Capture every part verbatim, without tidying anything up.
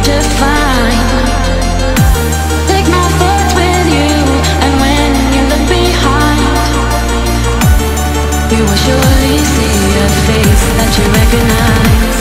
to find. Take my thoughts with you, and when you look behind, you will surely see a face that you recognize.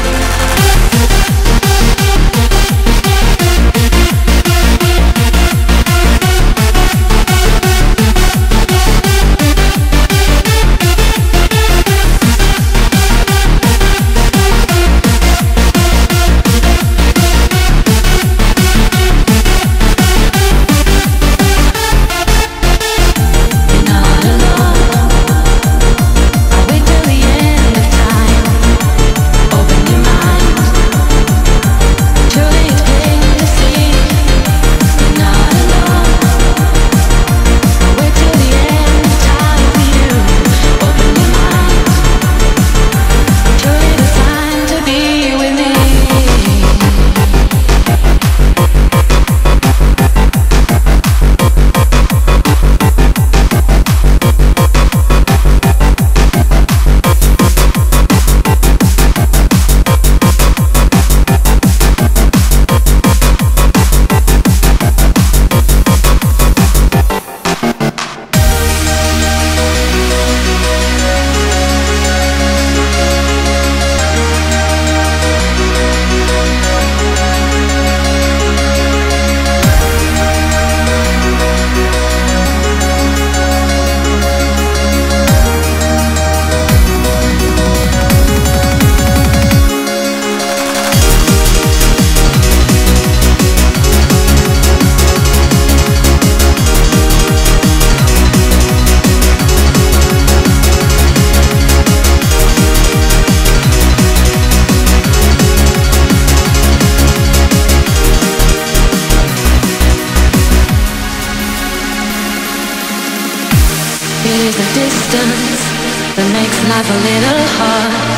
Life a little hard.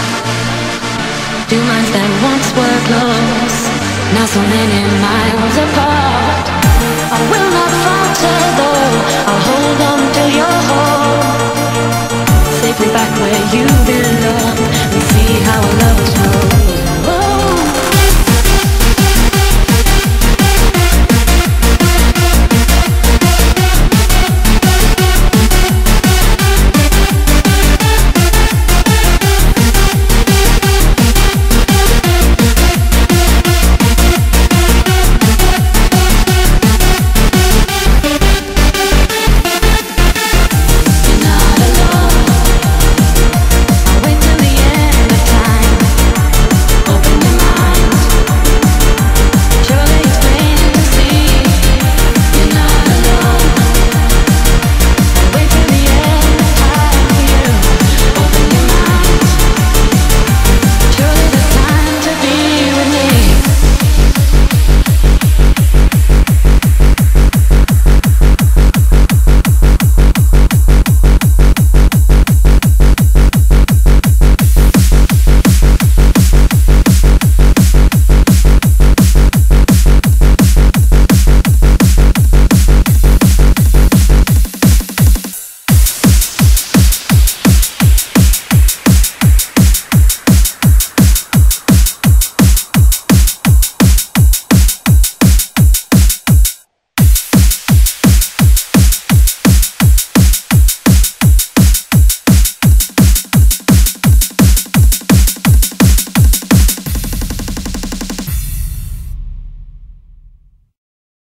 Two minds that once were close, now so many miles apart. I will not falter though, I'll hold on till you're home, safely back where you belong, and see how our love is grown.